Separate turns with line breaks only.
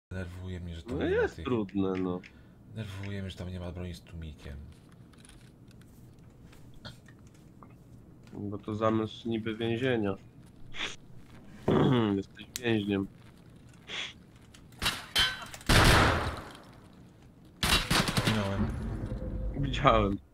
Nerwuje mnie, że tam
No
nie ma
jest
tych...
trudne, no.
Nerwuje mnie, że tam nie ma broni z tłumikiem.
Bo to zamysł niby więzienia. Jesteś więźniem.
Minąłem.
Widziałem.